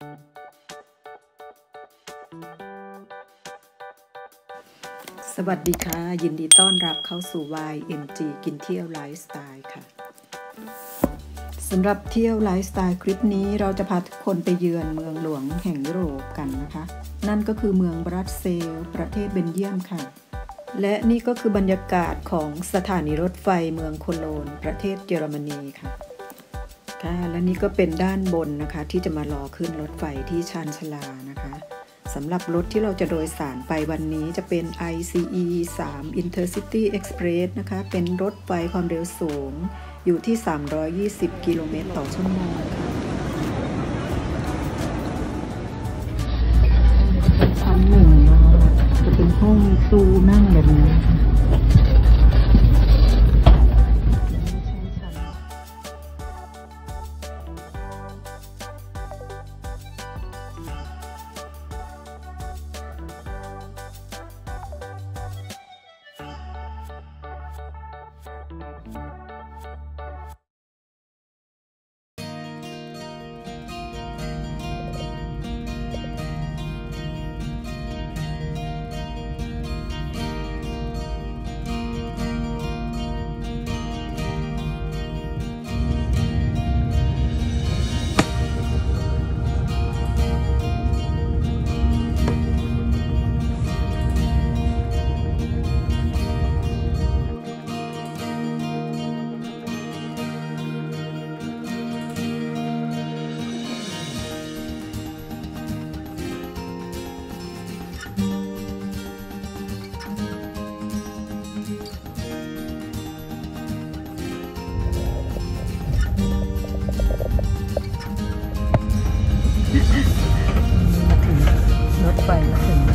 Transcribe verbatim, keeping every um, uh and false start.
สวัสดีค่ะยินดีต้อนรับเข้าสู่ วาย เอ็ม จี กินเที่ยวไลฟ์สไตล์ค่ะสำหรับเที่ยวไลฟ์สไตล์คลิปนี้เราจะพาทุกคนไปเยือนเมืองหลวงแห่งยุโรปกันนะคะนั่นก็คือเมืองบรัสเซลส์ประเทศเบลเยียมค่ะและนี่ก็คือบรรยากาศของสถานีรถไฟเมืองโคโลนประเทศเยอรมนีค่ะค่ะและนี่ก็เป็นด้านบนนะคะที่จะมารอขึ้นรถไฟที่ชานชาลานะคะสำหรับรถที่เราจะโดยสารไปวันนี้จะเป็น ไอ ซี อี ทรี Intercity Express นะคะเป็นรถไฟความเร็วสูงอยู่ที่สามร้อยยี่สิบกิโลเมตรต่อชั่วโมงค่ะชั้นหนึ่งนะคะจะเป็นห้องตู้นั่งแบบนี้มาถึงรถไฟมาถึง